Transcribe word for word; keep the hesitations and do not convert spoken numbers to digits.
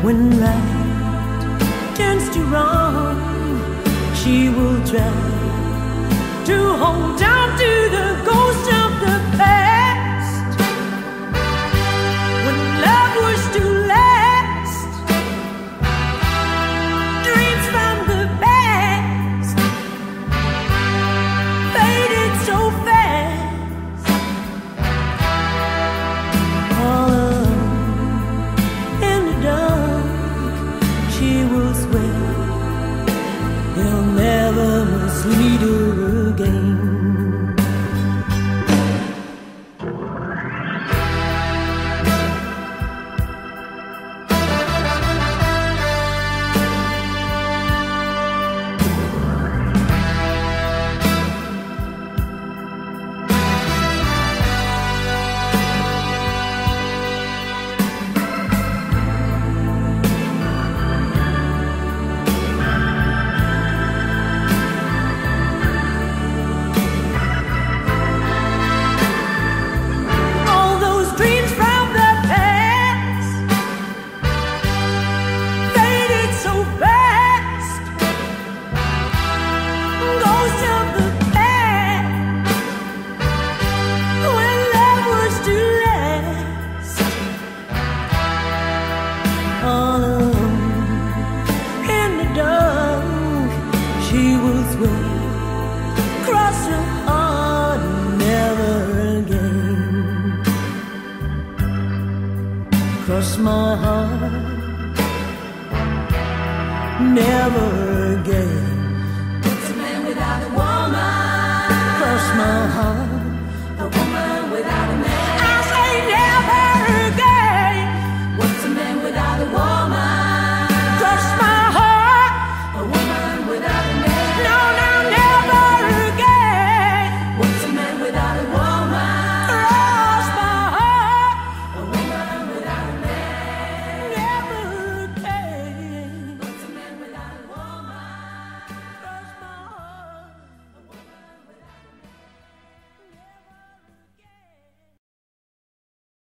When right turns to wrong, she will try to hold on to the ghost of the past. When love was to last, dreams from the past faded so fast. All alone in the dark, she will swear they'll never mislead her again. All alone in the dark, she will swear, cross her heart, never again. Cross my heart, never again. It's a man without a woman. Cross my heart.